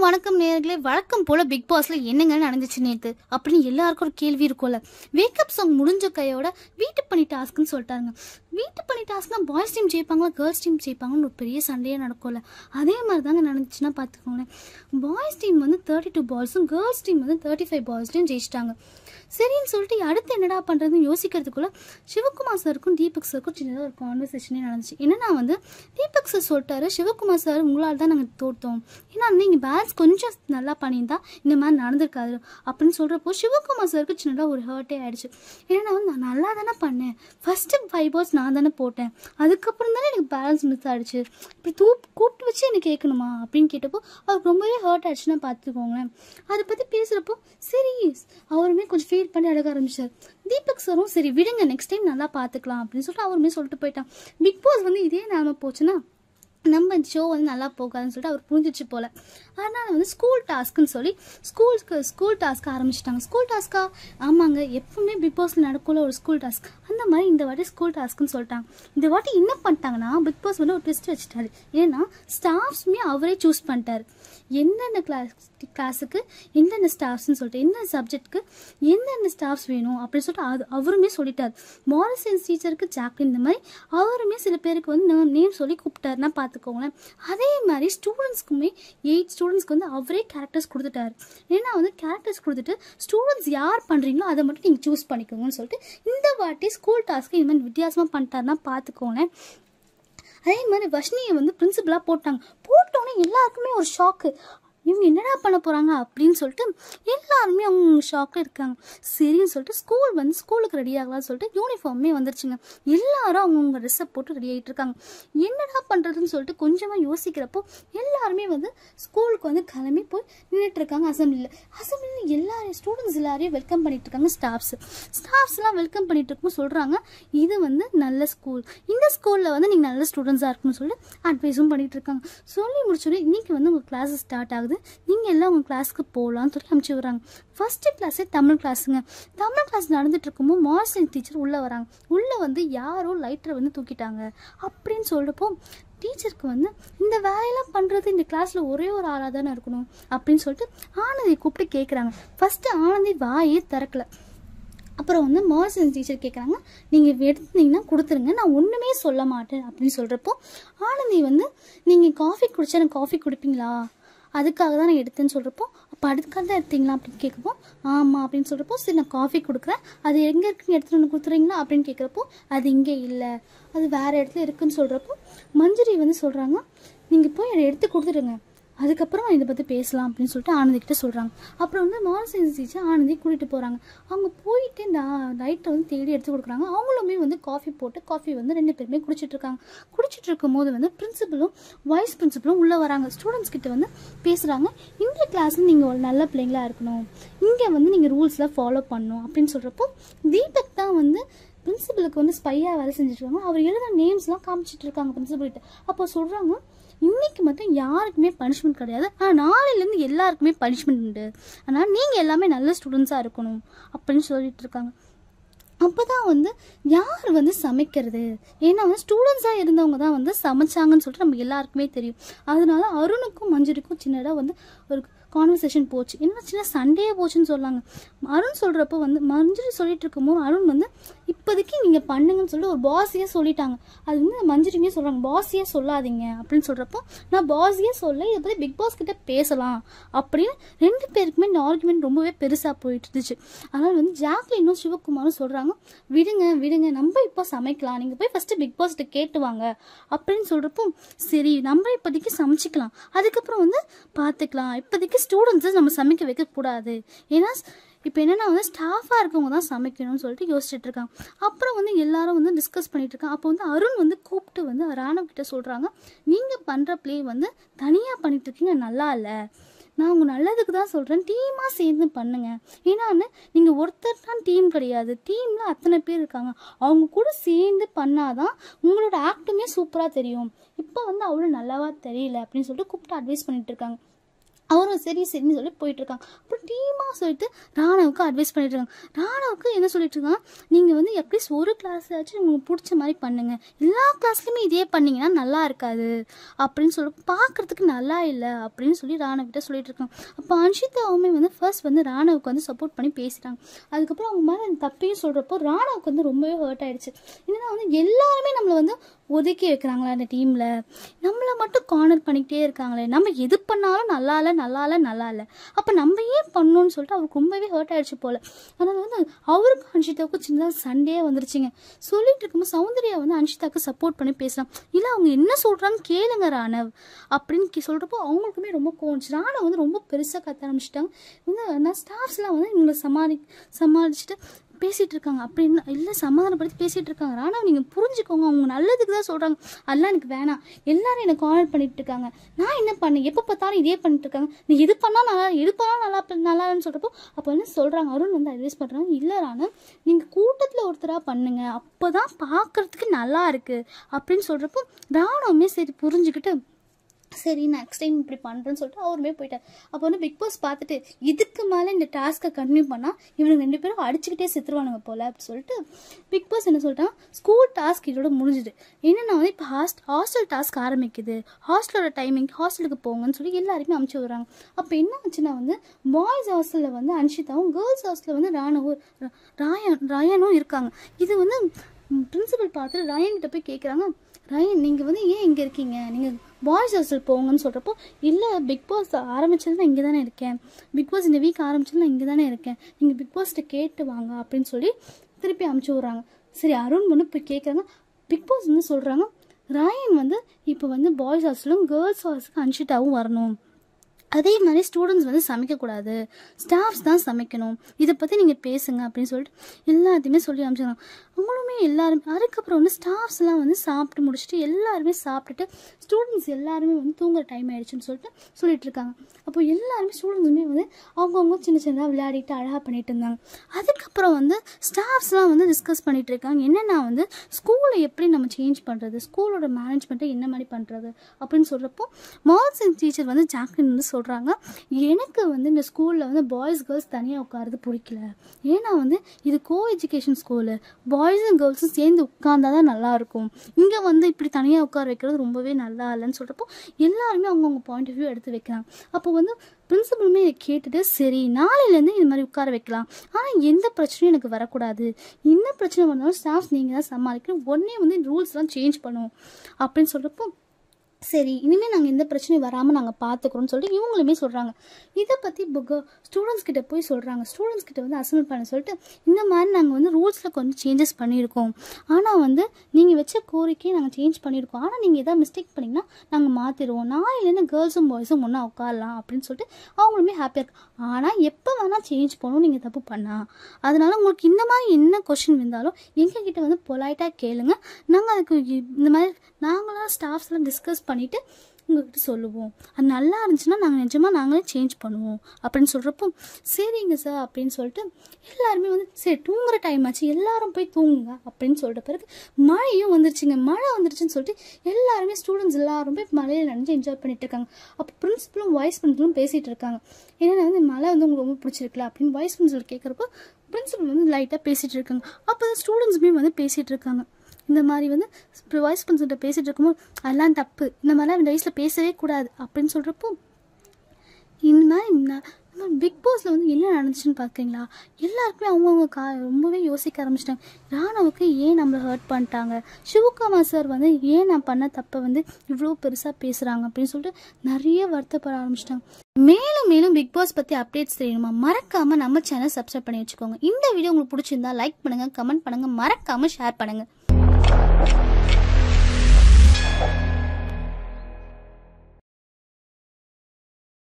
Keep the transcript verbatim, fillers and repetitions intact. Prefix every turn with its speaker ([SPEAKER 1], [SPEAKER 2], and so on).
[SPEAKER 1] வணக்கம் நேயர்களே. வழக்கம் போல பிக் பாஸ்ல என்னங்க நடந்துச்சு நேத்து அப்படின்னு எல்லாருக்கும் ஒரு கேள்வி இருக்கும்ல. வேக்கப் சாங் முடிஞ்ச கையோட வீட்டு பணி டாஸ்க்னு சொல்லிட்டாங்க. வீட்டு பணி டாஸ்க்னா பாய்ஸ் டீம் ஜெயிப்பாங்களா கேர்ள்ஸ் டீம் ஜெயிப்பாங்கன்னு ஒரு பெரிய சண்டையே நடக்கும்ல. அதே மாதிரி தாங்க நடந்துச்சுன்னா பார்த்துக்கோங்களேன். பாய்ஸ் டீம் வந்து தேர்ட்டி டூ பால்ஸும் கேர்ள்ஸ் டீம் வந்து தேர்ட்டி ஃபைவ் பால்ஸ்லையும் ஜெயிச்சிட்டாங்க. சரின்னு சொல்லிட்டு அடுத்து என்னடா பண்ணுறதுன்னு யோசிக்கிறதுக்குள்ள சிவகுமார் சாருக்கும் தீபக் சாருக்கும் சின்னதாக ஒரு கான்வர்சேஷனே நடந்துச்சு. என்னன்னா வந்து தீபக் சார் சொல்லிட்டாரு, சிவகுமார் சார் உங்களால் தான் நாங்கள் தோற்றோம், ஏன்னா நீங்கள் பேலன்ஸ் கொஞ்சம் நல்லா பண்ணியிருந்தா இந்த மாதிரி நடந்திருக்காது அப்படின்னு சொல்கிறப்போ சிவகுமார் சாருக்கு சின்னதாக ஒரு ஹர்ட்டே ஆகிடுச்சு. ஏன்னா வந்து நான் நல்லா தானே பண்ணேன், ஃபஸ்ட்டு ஃபைவ் பால்ஸ் நான் தானே போட்டேன், அதுக்கப்புறம் தானே எனக்கு பேலன்ஸ் மிஸ் ஆகிடுச்சு, இப்படி தூ கூப்பிட்டு வச்சு எனக்கு கேட்கணுமா அப்படின்னு கேட்டப்போ அவருக்கு ரொம்பவே ஹர்ட் ஆகிடுச்சுன்னா பார்த்துக்கோங்களேன். அதை பற்றி பேசுகிறப்போ சரி அவருமே கொஞ்சம் ஃபீல் பண்ணி அழக ஆரம்பிச்சார். தீபக் சாரும் சரி விடுங்க நெக்ஸ்ட் டைம் நல்லா பார்த்துக்கலாம் அப்படின்னு சொல்லிட்டு அவருமே சொல்லிட்டு போயிட்டான். பிக் பாஸ் வந்து இதே நாம போச்சுன்னா நம்ம ஷோ வந்து நல்லா போகாதுன்னு சொல்லிட்டு அவர் புரிஞ்சிச்சு போல். அதனால் வந்து ஸ்கூல் டாஸ்க்குன்னு சொல்லி ஸ்கூல்ஸ்க்கு ஸ்கூல் டாஸ்க்கு ஆரம்பிச்சிட்டாங்க. ஸ்கூல் டாஸ்க்கா? ஆமாங்க, எப்பவுமே பிக் பாஸில் நடக்கும்ல ஒரு ஸ்கூல் டாஸ்க், அந்த மாதிரி இந்த வாட்டி ஸ்கூல் டாஸ்க்குன்னு சொல்லிட்டாங்க. இந்த வாட்டி என்ன பண்ணிட்டாங்கன்னா பிக் பாஸ் வந்து ஒரு ட்விஸ்ட் வச்சுட்டாரு. ஏன்னா ஸ்டாஃப்ஸுமே அவரே சூஸ் பண்ணிட்டாரு, எந்தெந்த கிளாஸ் கிளாஸுக்கு எந்தெந்த ஸ்டாஃப்ஸ்ன்னு சொல்லிட்டு எந்தெந்த சப்ஜெக்ட்டுக்கு எந்தெந்த ஸ்டாஃப்ஸ் வேணும் அப்படின்னு சொல்லிட்டு அது அவருமே சொல்லிட்டார். மாரல் சயின்ஸ் டீச்சருக்கு ஜாக்லின், இந்த மாதிரி அவருமே சில பேருக்கு வந்து நேம் சொல்லி கூப்பிட்டாருன்னா பார்த்துக்கோங்களேன். அதே மாதிரி ஸ்டூடெண்ட்ஸ்க்குமே எயிட் ஸ்டூடெண்ட்ஸ்க்கு வந்து அவரே கேரக்டர்ஸ் கொடுத்துட்டாரு. ஏன்னா வந்து கேரக்டர்ஸ் கொடுத்துட்டு ஸ்டூடெண்ட்ஸ் யார் பண்ணுறீங்களோ அதை மட்டும் நீங்கள் சூஸ் பண்ணிக்கோங்கன்னு சொல்லிட்டு இந்த வாட்டி ஸ்கூல் டாஸ்க்கு இந்த மாதிரி வித்தியாசமாக பண்ணிட்டாருன்னா பார்த்துக்கோங்களேன். அதே மாதிரி வஷ்ணியை வந்து பிரின்சிபலாக போட்டாங்க. போட்டோன்னே எல்லாருக்குமே ஒரு ஷாக்கு, இவங்க என்னடா பண்ண போகிறாங்க அப்படின்னு சொல்லிட்டு எல்லாருமே அவங்க ஷாக்கில் இருக்காங்க. சரின்னு சொல்லிட்டு ஸ்கூல் வந்து ஸ்கூலுக்கு ரெடி ஆகலாம்னு சொல்லிட்டு யூனிஃபார்மே வந்துருச்சுங்க. எல்லாரும் அவங்கவுங்க ட்ரெஸ்ஸை போட்டு ரெடி ஆகிட்டு இருக்காங்க. என்னடா பண்ணுறதுன்னு சொல்லிட்டு கொஞ்சமாக யோசிக்கிறப்போ எல்லாருமே வந்து ஸ்கூலுக்கு வந்து கிளம்பி போய் நின்றுட்டு இருக்காங்க. அசம்பிளியில் அசம்பிளியில் எல்லாரையும் ஸ்டூடெண்ட்ஸ் எல்லாரையும் வெல்கம் பண்ணிட்டு இருக்காங்க. ஸ்டாஃப்ஸ் ஸ்டாஃப்ஸ்லாம் வெல்கம் பண்ணிட்டு இருக்கும்போது சொல்கிறாங்க, இது வந்து நல்ல ஸ்கூல், இந்த ஸ்கூலில் வந்து நீங்கள் நல்ல ஸ்டூடெண்ட்ஸாக இருக்குன்னு சொல்லிட்டு அட்வைஸும் பண்ணிகிட்டு இருக்காங்க. சொல்லி முடிச்சோடனே இன்றைக்கி வந்து உங்கள் கிளாஸ் ஸ்டார்ட் ஆகுது, நீங்கள் எல்லாம் உங்கள் கிளாஸுக்கு போகலான்னு சொல்லி அனுப்பிச்சி விட்றாங்க. ஃபஸ்ட்டு கிளாஸே தமிழ் கிளாஸுங்க. தமிழ் கிளாஸ் நடந்துட்டு இருக்கும்போது மாரல் சயின்ஸ் டீச்சர் உள்ளே வராங்க. உள்ளே வந்து யாரோ லைட்டரை வந்து தூக்கிட்டாங்க அப்படின்னு சொல்கிறப்போ டீச்சருக்கு வந்து இந்த வேலையெல்லாம் பண்ணுறது இந்த கிளாஸில் ஒரே ஒரு ஆளாக தானே இருக்கணும் அப்படின்னு சொல்லிட்டு ஆனந்தியை கூப்பிட்டு கேட்குறாங்க. ஃபஸ்ட்டு ஆனந்தி வாயே திறக்கலை. அப்புறம் வந்து மாரல் சயின்ஸ் டீச்சர் கேட்குறாங்க, நீங்கள் எடுத்துனீங்கன்னா கொடுத்துருங்க, நான் ஒன்றுமே சொல்ல மாட்டேன் அப்படின்னு சொல்கிறப்போ ஆனந்தி வந்து நீங்கள் காஃபி குடிச்சா எனக்கு காஃபி கொடுப்பீங்களா, அதுக்காக தான் நான் எடுத்தேன்னு சொல்கிறப்போ அப்போ அதுக்காக தான் எடுத்தீங்களா அப்படின்னு கேட்குறப்போ ஆமாம் அப்படின்னு சொல்கிறப்போ சரி நான் காஃபி கொடுக்குறேன், அது எங்கே இருக்குன்னு எடுத்துகிட்டு வந்து கொடுத்துறீங்களா அப்படின்னு கேட்குறப்போ அது இங்கே இல்லை, அது வேறு இடத்துல இருக்குதுன்னு சொல்கிறப்போ மஞ்சுரி வந்து சொல்கிறாங்க, நீங்கள் போய் அதை எடுத்து கொடுத்துடுங்க, அதுக்கப்புறம் இதை பற்றி பேசலாம் அப்படின்னு சொல்லிட்டு ஆனந்திக்கிட்ட சொல்கிறாங்க. அப்புறம் வந்து மாரல் சயின்ஸ் டீச்சர் ஆனந்தி கூட்டிகிட்டு போகிறாங்க. அவங்க போயிட்டு இந்த லைட்டை வந்து தேடி எடுத்து கொடுக்குறாங்க. அவங்களுமே வந்து காஃபி போட்டு காஃபி வந்து ரெண்டு பேருமே குடிச்சிட்ருக்காங்க. குடிச்சிட்டு இருக்கும் போது வந்து பிரின்சிபலும் வைஸ் பிரின்சிபலும் உள்ளே வராங்க. ஸ்டூடெண்ட்ஸ் கிட்ட வந்து பேசுகிறாங்க, இந்த கிளாஸில் நீங்கள் ஒரு நல்ல பிள்ளைங்களாக இருக்கணும், இங்கே வந்து நீங்கள் ரூல்ஸ்லாம் ஃபாலோ பண்ணணும் அப்படின்னு சொல்கிறப்போ தீபக் தான் வந்து பிரின்சிபலுக்கு வந்து ஸ்பையாக வேலை செஞ்சுட்ருக்காங்க. அவர் எழுத நேம்ஸ்லாம் காமிச்சிட்டு இருக்காங்க பிரின்சிபல்கிட்ட. அப்போ சொல்கிறாங்க, இன்னைக்கு மட்டும் யாருக்குமே பனிஷ்மெண்ட் கிடையாது, ஆனால் நாளையிலேருந்து எல்லாருக்குமே பனிஷ்மெண்ட் உண்டு, ஆனால் நீங்கள் எல்லாமே நல்ல ஸ்டூடெண்ட்ஸாக இருக்கணும் அப்படின்னு சொல்லிட்டு இருக்காங்க. அப்போ தான் வந்து யார் வந்து சமைக்கிறது, ஏன்னா வந்து ஸ்டூடெண்ட்ஸாக இருந்தவங்க தான் வந்து சமைச்சாங்கன்னு சொல்லிட்டு நம்ம எல்லாருக்குமே தெரியும். அதனால அருணுக்கும் மஞ்சுரிக்கும் சின்னதாக வந்து ஒரு கான்வர்சேஷன் போச்சு. என்ன சின்ன சண்டையே போச்சுன்னு சொல்லாங்க. அருண் சொல்கிறப்போ வந்து மஞ்சுரி சொல்லிட்டு இருக்கும்போது அருண் வந்து இப்போதைக்கு நீங்கள் பண்ணுங்கன்னு சொல்லி ஒரு பாஸையே சொல்லிட்டாங்க. அது வந்து மஞ்சுரியுமே சொல்கிறாங்க, பாஸையே சொல்லாதீங்க அப்படின்னு சொல்கிறப்போ நான் பாஸையே சொல்ல, இதை பற்றி பிக் பாஸ் கிட்ட பேசலாம் அப்படின்னு ரெண்டு பேருக்குமே இந்த ஆர்குமெண்ட் ரொம்பவே பெருசாக போயிட்டு இருந்துச்சு. அதனால் வந்து ஜாக்லினும் சிவகுமாரும் சொல்கிறாங்க, விடுங்க விடுங்க நம்ம இப்போ சமைக்கலாம், நீங்கள் போய் ஃபஸ்ட்டு பிக் பாஸ்கிட்ட கேட்டுவாங்க அப்படின்னு சொல்கிறப்போ சரி நம்ம இப்போதைக்கு சமைச்சிக்கலாம், அதுக்கப்புறம் வந்து பார்த்துக்கலாம், இப்போதைக்கு ஸ்டூடெண்ட்ஸை நம்ம சமைக்க வைக்கக்கூடாது, ஏன்னா இப்போ என்னென்னா வந்து ஸ்டாஃபாக இருக்கவங்க தான் சமைக்கணும்னு சொல்லிட்டு யோசிச்சுட்டு இருக்காங்க. அப்புறம் வந்து எல்லாரும் வந்து டிஸ்கஸ் பண்ணிட்டு இருக்காங்க. அப்போ வந்து அருண் வந்து கூப்பிட்டு வந்து ராணவ் கிட்ட சொல்கிறாங்க, நீங்கள் பண்ணுற ப்ளே வந்து தனியாக பண்ணிட்டு இருக்கீங்க, நல்லா இல்லை, நான் உங்கள் நல்லதுக்கு தான் சொல்கிறேன், டீமாக சேர்ந்து பண்ணுங்க, ஏன்னா நீங்கள் ஒருத்தர் தான் டீம் கிடையாது, டீமில் அத்தனை பேர் இருக்காங்க, அவங்க கூட சேர்ந்து பண்ணாதான் உங்களோட ஆக்டுமே சூப்பராக தெரியும், இப்போ வந்து அவ்வளோ நல்லாவா தெரியல அப்படின்னு சொல்லிட்டு கூப்பிட்டு அட்வைஸ் பண்ணிட்டு இருக்காங்க. அவரும் சரி சரின்னு சொல்லி போயிட்டுருக்காங்க. அப்புறம் டீமாக சொல்லிட்டு ராணவுக்கு அட்வைஸ் பண்ணிட்டுருக்காங்க. ராணவுக்கு என்ன சொல்லிட்டு இருக்காங்க, நீங்கள் வந்து அட்லீஸ்ட் ஒரு கிளாஸாச்சும் உங்களுக்கு பிடிச்ச மாதிரி பண்ணுங்கள், எல்லா கிளாஸ்லையுமே இதே பண்ணிங்கன்னா நல்லா இருக்காது அப்படின்னு சொல்லி பார்க்குறதுக்கு நல்லா இல்லை அப்படின்னு சொல்லி ராணவக்கிட்ட சொல்லிட்டு இருக்காங்க. அப்போ அன்ஷிதாவுமே வந்து ஃபர்ஸ்ட் வந்து ராணவுக்கு வந்து சப்போர்ட் பண்ணி பேசிட்டாங்க. அதுக்கப்புறம் அவங்க மேலே தப்பையும் சொல்கிறப்போ ராணவுக்கு வந்து ரொம்பவே ஹர்ட் ஆகிடுச்சு. என்னன்னா வந்து எல்லாருமே நம்மளை வந்து ஒதுக்கி வைக்கிறாங்களா அந்த டீமில், நம்மளை மட்டும் கார்னர் பண்ணிக்கிட்டே இருக்காங்களே, நம்ம எது பண்ணாலும் நல்லா இல்லை நல்லா இல்லை நல்லா இல்லை, அப்போ நம்ம ஏன் பண்ணணும்னு சொல்லிட்டு அவருக்கு ரொம்பவே ஹர்ட் ஆகிடுச்சு போல். அதனால் வந்து அவருக்கு அன்ஷிதாவுக்கும் சின்னதாக சண்டே வந்துருச்சுங்க. சொல்லிட்டு இருக்கும்போது சௌந்தர்யா வந்து அன்ஷிதாவுக்கு சப்போர்ட் பண்ணி பேசலாம். இல்லை அவங்க என்ன சொல்கிறான்னு கேளுங்க ராணவ் அப்படின்னு சொல்கிறப்போ அவங்களுக்குமே ரொம்ப கோவச்சு. ராணவ் வந்து ரொம்ப பெருசாக கத்த ஆரம்பிச்சிட்டாங்க. வந்து நான் ஸ்டாஃப்ஸ்லாம் வந்து இவங்களை சமாளி சமாளிச்சுட்டு பேசிகிட்டு இருக்காங்க. அப்படின்னு இல்லை சமாதானப்படுத்தி பேசிகிட்டு இருக்காங்க. ராணவ் நீங்கள் புரிஞ்சுக்கோங்க, அவங்க நல்லதுக்கு தான் சொல்கிறாங்க, அதெல்லாம் எனக்கு வேணாம், எல்லாரும் என்னை கார்னர் பண்ணிட்டு இருக்காங்க, நான் என்ன பண்ணேன், எப்போ பார்த்தாலும் இதே பண்ணிட்டு இருக்காங்க, நீ எது பண்ணால் நல்லா எது பண்ணால் நல்லா நல்லான்னு சொல்கிறப்போ அப்போ வந்து சொல்கிறாங்க. அருண் வந்து அட்வைஸ் பண்ணுறாங்க, இல்லை ராணவ் நீங்கள் கூட்டத்தில் ஒருத்தராக பண்ணுங்க, அப்போ தான் பார்க்குறதுக்கு நல்லா இருக்குது அப்படின்னு சொல்கிறப்போ ராணவமே சரி புரிஞ்சுக்கிட்டு சரி நெக்ஸ்ட் டைம் இப்படி பண்ணுறேன்னு சொல்லிட்டு அவருமே போயிட்டார். அப்போ வந்து பிக் பாஸ் பார்த்துட்டு இதுக்கு மேலே இந்த டாஸ்க்கை கண்டினியூ பண்ணால் இவனுக்கு ரெண்டு பேரும் அடிச்சுக்கிட்டே செத்துருவானுங்க போல் அப்படின்னு சொல்லிட்டு பிக் பாஸ் என்ன சொல்லிட்டான், ஸ்கூல் டாஸ்க் இதோட முடிஞ்சுது, என்னென்னா வந்து இப்போ ஹாஸ்ட் ஹாஸ்டல் டாஸ்க் ஆரம்பிக்குது, ஹாஸ்டலோட டைமிங் ஹாஸ்டலுக்கு போங்கன்னு சொல்லி எல்லாருமே அனுப்பிச்சி விடுறாங்க. அப்போ என்ன ஆச்சுன்னா வந்து பாய்ஸ் ஹாஸ்டலில் வந்து அன்ஷிதாவும், கேர்ள்ஸ் ஹாஸ்டலில் வந்து ராணவும் ராயன் ராயனும் இருக்காங்க. இது வந்து பிரின்சிபல் பார்த்துட்டு ராயன் கிட்ட போய் கேட்குறாங்க, ராயன் நீங்கள் வந்து ஏன் இங்கே இருக்கீங்க, நீங்கள் பாய்ஸ் ஹாஸ்டல் போங்கன்னு சொல்கிறப்போ இல்லை பிக் பாஸ் ஆரம்பிச்சது நான் இங்கே தானே இருக்கேன், பிக் பாஸ் இந்த வீக் ஆரம்பிச்சது நான் இங்கே தானே இருக்கேன், நீங்கள் பிக் பாஸ்கிட்ட கேட்டு வாங்க அப்படின்னு சொல்லி திருப்பி அனுப்பிச்சி விட்றாங்க. சரி அருண் வந்து போய் கேட்குறாங்க. பிக் பாஸ் வந்து சொல்கிறாங்க, ராயன் வந்து இப்போ வந்து பாய்ஸ் ஹாஸ்டலும் கேர்ள்ஸ் ஹாஸ்டலுக்கு அன்ஷிதாவும் வரணும், அதே மாதிரி ஸ்டூடெண்ட்ஸ் வந்து சமைக்கக்கூடாது, ஸ்டாஃப்ஸ் தான் சமைக்கணும், இதை பற்றி நீங்கள் பேசுங்க அப்படின்னு சொல்லிட்டு எல்லாத்தையுமே சொல்லி அனுப்பிச்சிடுறாங்க. அவங்களுமே எல்லாருமே அதுக்கப்புறம் வந்து ஸ்டாஃப்ஸ்லாம் வந்து சாப்பிட்டு முடிச்சுட்டு எல்லாருமே சாப்பிட்டுட்டு ஸ்டூடெண்ட்ஸ் எல்லாருமே வந்து தூங்குற டைம் ஆகிடுச்சுன்னு சொல்லிட்டு சொல்லிட்டு இருக்காங்க. அப்போ எல்லாருமே ஸ்டூடெண்ட்ஸுமே வந்து அவங்கவுங்க சின்ன சின்னதாக விளையாடிட்டு அழகாக பண்ணிட்டு இருந்தாங்க. அதுக்கப்புறம் வந்து ஸ்டாஃப்ஸ்லாம் வந்து டிஸ்கஸ் பண்ணிகிட்டு இருக்காங்க, என்னென்னா வந்து ஸ்கூலை எப்படி நம்ம சேஞ்ச் பண்ணுறது, ஸ்கூலோட மேனேஜ்மெண்ட்டை என்ன மாதிரி பண்ணுறது அப்படின்னு சொல்கிறப்போ மார்க்ஸ் அண்ட் டீச்சர் வந்து ஜாக்லின் வந்து சொல்கிறாங்க, எனக்கு வந்து இந்த ஸ்கூலில் வந்து பாய்ஸ் கேர்ள்ஸ் தனியாக உட்காரது பிடிக்கல, ஏன்னா வந்து இது co education school, boys and கேர்ள்ஸும் சேர்ந்து உட்கார்ந்தா தான் நல்லாயிருக்கும், இங்கே வந்து இப்படி தனியாக உட்கார வைக்கிறது ரொம்பவே நல்லா இல்லைன்னு சொல்கிறப்போ எல்லாருமே அவங்கவுங்க பாயிண்ட் ஆஃப் வியூ எடுத்து வைக்கிறாங்க. அப்போ வந்து பிரின்சிபலுமே இதை கேட்டுட்டு சரி நாளையிலேருந்து இது மாதிரி உட்கார வைக்கலாம், ஆனால் எந்த பிரச்சனையும் எனக்கு வரக்கூடாது, என்ன பிரச்சனை வந்தாலும் ஸ்டாஃப் நீங்கள் தான் சமாளிக்கணும், உடனே வந்து ரூல்ஸ்லாம் சேஞ்ச் பண்ணுவோம் அப்படின்னு சொல்கிறப்போ சரி இனிமேல் நாங்கள் எந்த பிரச்சனையும் வராமல் நாங்கள் பார்த்துக்குறோன்னு சொல்லிட்டு இவங்களுமே சொல்கிறாங்க. இதை பற்றி புக்கு ஸ்டூடெண்ட்ஸ் கிட்ட போய் சொல்கிறாங்க. ஸ்டூடெண்ட்ஸ் கிட்ட வந்து அசம்பிள் பண்ண சொல்லிட்டு இந்த மாதிரி நாங்கள் வந்து ரூல்ஸில் கொஞ்சம் சேஞ்சஸ் பண்ணியிருக்கோம், ஆனால் வந்து நீங்கள் வச்ச கோரிக்கையை நாங்கள் சேஞ்ச் பண்ணியிருக்கோம், ஆனால் நீங்கள் எதாவது மிஸ்டேக் பண்ணிங்கன்னா நாங்கள் மாற்றிடுவோம், நாளையிலேருந்து கேர்ள்ஸும் பாய்ஸும் ஒன்றா உட்காரலாம் அப்படின்னு சொல்லிட்டு அவங்களுமே ஹாப்பியாக இருக்கும். ஆனால் எப்போ வேணால் சேஞ்ச் பண்ணணும் நீங்கள் தப்பு பண்ணால், அதனால் உங்களுக்கு இந்த மாதிரி என்ன கொஷின் வந்தாலும் எங்ககிட்ட வந்து பொலைட்டாக கேளுங்க, நாங்கள் அதுக்கு இந்த மாதிரி நாங்களாம் ஸ்டாஃப்ஸ்லாம் டிஸ்கஸ் பண்ணிவிட்டு உங்கள்கிட்ட சொல்லுவோம், அது நல்லா இருந்துச்சுன்னா நாங்கள் நிஜமாக நாங்களே சேஞ்ச் பண்ணுவோம் அப்படின்னு சொல்கிறப்போ சரிங்க சார் அப்படின்னு சொல்லிட்டு எல்லாருமே வந்து சரி தூங்குற டைம் ஆச்சு எல்லாரும் போய் தூங்குங்க அப்படின்னு சொல்லிட்ட பிறகு மழையும் வந்துருச்சுங்க. மழை வந்துருச்சுன்னு சொல்லிட்டு எல்லாருமே ஸ்டூடெண்ட்ஸ் எல்லாரும் போய் மழையில் நினைஞ்சு என்ஜாய் பண்ணிட்டு இருக்காங்க. அப்போ பிரின்சிபலும் வைஸ் பிரின்சிபலும் பேசிகிட்டு இருக்காங்க, ஏன்னா வந்து மழை வந்து உங்களுக்கு ரொம்ப பிடிச்சிருக்கல அப்படின்னு வைஸ் பிரின்சிபல் கேட்குறப்போ பிரின்சிபல் வந்து லைட்டாக பேசிகிட்டு இருக்காங்க. அப்போ ஸ்டூடெண்ட்ஸுமே வந்து பேசிகிட்டு இருக்காங்க, இந்த மாதிரி வந்து வைஸ் பிரின்சிபல்கிட்ட பேசிகிட்டு இருக்கும்போது அதெல்லாம் தப்பு, இந்த மாதிரிலாம் இந்த வயசில் பேசவே கூடாது அப்படின்னு சொல்கிறப்போ இந்த மாதிரி பிக் பாஸில் வந்து என்ன நடந்துச்சுன்னு பார்க்குறீங்களா, எல்லாருக்குமே அவங்கவுங்க கா ரொம்பவே யோசிக்க ஆரம்பிச்சிட்டாங்க. ராணவுக்கு ஏன் நம்மளை ஹர்ட் பண்ணிட்டாங்க, சிவகுமார் சார் வந்து ஏன் நான் பண்ண தப்பை வந்து இவ்வளோ பெருசாக பேசுகிறாங்க அப்படின்னு சொல்லிட்டு நிறைய வருத்தப்பட ஆரம்பிச்சிட்டாங்க. மேலும் மேலும் பிக் பாஸ் பற்றி அப்டேட்ஸ் தெரியணுமா மறக்காமல் நம்ம சேனல் சப்ஸ்கிரைப் பண்ணி வச்சுக்கோங்க. இந்த வீடியோ உங்களுக்கு பிடிச்சிருந்தா லைக் பண்ணுங்கள், கமெண்ட் பண்ணுங்கள், மறக்காமல் ஷேர் பண்ணுங்கள்.